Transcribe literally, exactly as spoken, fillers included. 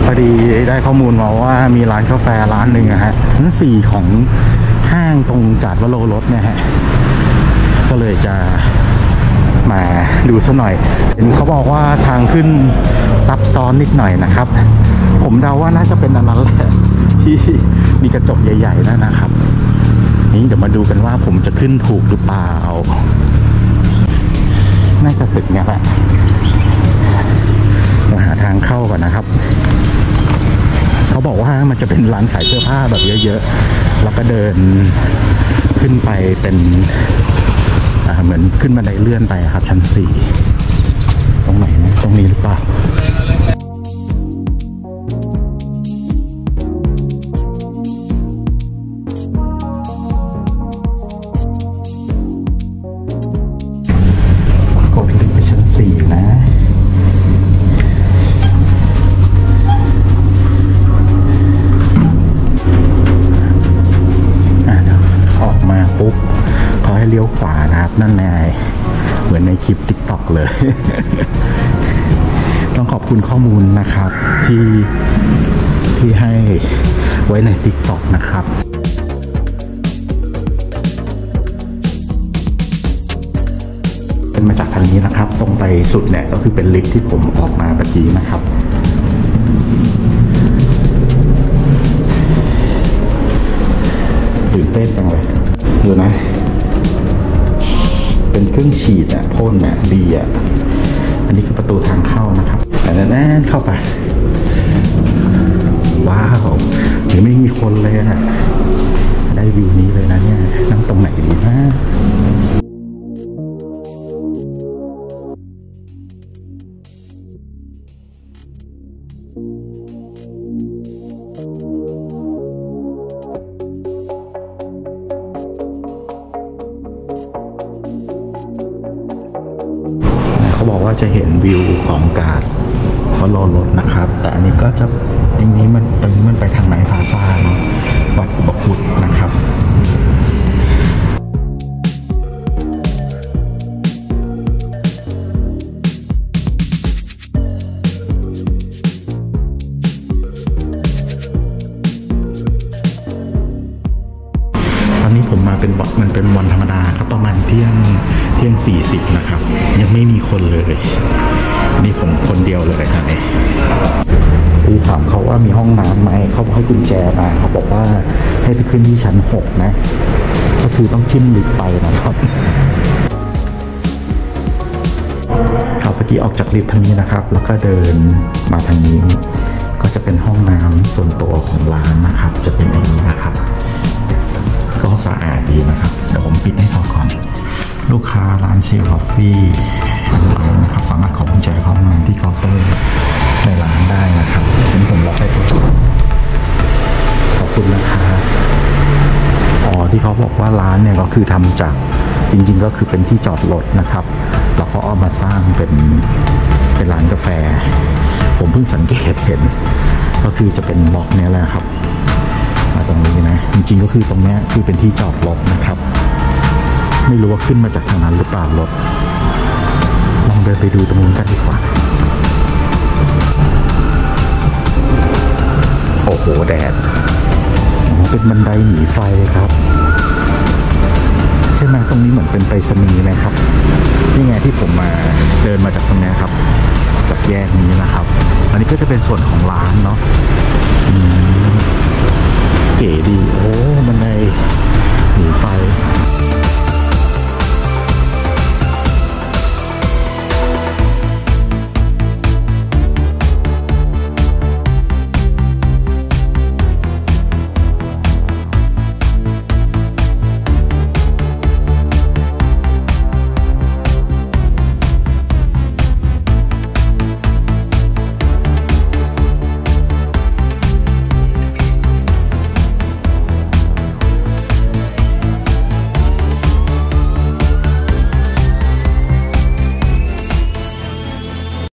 พอดีได้ข้อมูลมาว่ามีร้านกาแฟร้านหนึ่งอะฮะชั้นสี่ของห้างตรงจาดวโรรสเนี่ยฮะก็เลยจะมาดูซะหน่อยเห็นเขาบอกว่าทางขึ้นซับซ้อนนิดหน่อยนะครับผมเดาว่าน่าจะเป็นอันนั้นแหละที่มีกระจกใหญ่ๆนั่นนะครับนี่เดี๋ยวมาดูกันว่าผมจะขึ้นถูกหรือเปล่าน่าจะตึกเนี้ยแหละมาหาทางเข้าก่อนนะครับเขาบอกว่ามันจะเป็นร้านขายเสื้อผ้าแบบเยอะๆแล้วก็เดินขึ้นไปเป็นเหมือนขึ้นบันไดเลื่อนไปครับชั้นสี่ตรงไหนนะตรงนี้หรือเปล่าเลี้ยวขวานะครับนั่นไงเหมือนในคลิป ติ๊กต็อก เลย ต้องขอบคุณข้อมูลนะครับที่ที่ให้ไว้ใน ติ๊กต็อก นะครับเป็นมาจากทางนี้นะครับตรงไปสุดเนี่ยก็คือเป็นลิฟต์ที่ผมออกมาเมื่อกี้นะครับตื่นเต้นจังเลยดูนะเป็นเครื่องฉีดอ่ะพ่นอ่ะดีอ่ะอันนี้คือประตูทางเข้านะครับแต่แน่นเข้าไปว้าวยังไม่มีคนเลยอ่ะได้วิวนี้เลยนะเนี่ยนั่งตรงไหนดีนะเขาบอกว่าจะเห็นวิวของกาดวโรรสนะครับแต่อันนี้ก็จะอย่างนี้มันตรงนี้มันไปทางไหนพาซ่าเนาะวัดอุบคุตนะครับตอนนี้ผมมาเป็นวันมันเป็นวันธรรมดาครับประมาณเที่ยงเที่ยงสี่สิบนะครับยังไม่มีคนเลยนี่ผมคนเดียวเลยครับที่ถามเขาว่ามีห้องน้ำไหมเขาให้กุญแจมาเขาบอกว่าให้ไปขึ้นที่ชั้นหกนะก็คือต้องขึ้นลิฟต์ไปนะครับเขาเมื่อกี้ออกจากลิฟต์ทางนี้นะครับแล้วก็เดินมาทางนี้ก็จะเป็นห้องน้ำส่วนตัวของร้านนะครับจะเป็นอย่างนี้นะครับก็สะอาดดีนะครับเดี๋ยวผมปิดให้เขาก่อนลูกค้าร้านเชลล์คอฟฟี่นะครับสามารถขอกุญแจเข้าห้องน้ำที่เคาน์เตอร์ในร้านได้นะครับนี่ผมล็อกให้ทุกคนขอบคุณนะคะอ๋อที่เขาบอกว่าร้านเนี่ยก็คือทำจากจริงๆก็คือเป็นที่จอดรถนะครับแล้วเขาเอามาสร้างเป็นเป็นร้านกาแฟผมเพิ่งสังเกตเห็นก็คือจะเป็นบล็อกเนี้ยแหละครับมาตรงนี้นะจริงๆก็คือตรงนี้คือเป็นที่จอดรถนะครับไม่รู้ว่าขึ้นมาจากทางนั้นหรือเปล่ารถลองเดินไปดูตรงนู้นกันดีกว่าโอ้โหแดดเป็นบันไดหนีไฟครับใช่ไหมตรงนี้เหมือนเป็นไปรษณีย์นะครับนี่ไงที่ผมมาเดินมาจากตรงนี้ครับจากแยกนี้นะครับอันนี้ก็จะเป็นส่วนของร้านเนาะเก๋ดีโอ้บันไดหนีไฟ